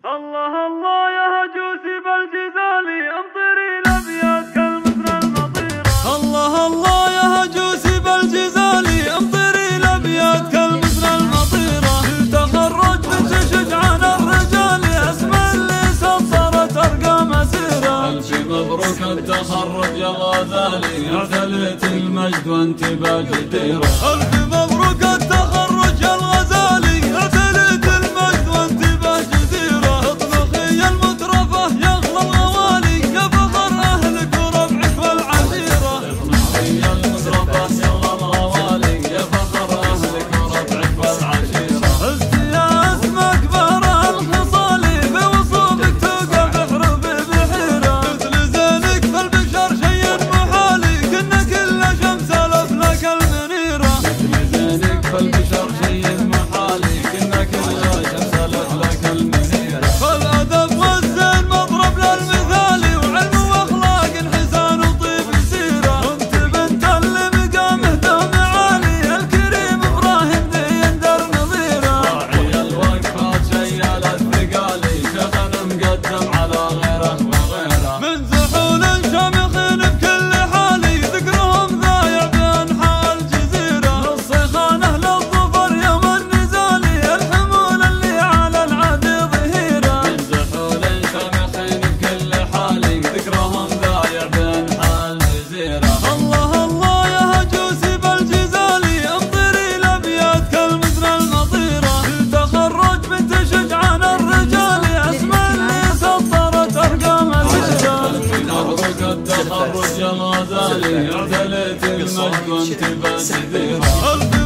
الله الله يا هجوسي بالجزالي امطري الابيات كالمثل المطيرة. الله الله يا هجوسي بالجزالي امطري الابيات كالمثل المطيرة. التخرج بتشج عن الرجال اسم اللي سطرت ارقام مسيرة. الف مبروك التخرج يا غزالي اعتليت المجد وانت بالجديرة. الف مبروك التخرج يا الغزالي اعتليت المجد وانت بالجديرة. اطلقي يا المترفة يا اغلى الغوالي يا فخر اهلك وربعك والعشيرة. اطلقي يا المترفة يا اغلى الغوالي يا فخر اهلك وربعك والعشيرة. ازديا اسمك بارع الخصالي بوصوفك توقع بحروف بحيرة. مثل زينك في البشر شيء محالي كنا كل شمس الافلاك المنيرة. مثل زينك في البشر شيء محالي كنا كل شمس الافلاك المنيرة. فالادب والزين مضرب للمثالي وعلم واخلاق حسان وطيب سيرة. انت بنت اللي مقامه دام عالي الكريم ابراهيم ذي يندر نظيرة. راعي الوقفات شيال الثقالي شيخنا مقدم على غيره وغيره. من زحول شامخين بكل حالي ذكرهم ضايع بانحاء الجزيرة. للصيخانة للظفر يوم النزالي الحمول اللي على العادي ظهيرة. من زحول شامخين بكل حالي ذكرهم ضايع بانحاء الجزيرة. الله الله يا هجوسي بالجزالي امطري الابيات كالمثل المطيرة. التخرج بتشج عن الرجال اسم اللي سطرت ارقام مسيرة. مبروك التخرج يا غزالي اعتليت المجد وانت بالجديرة.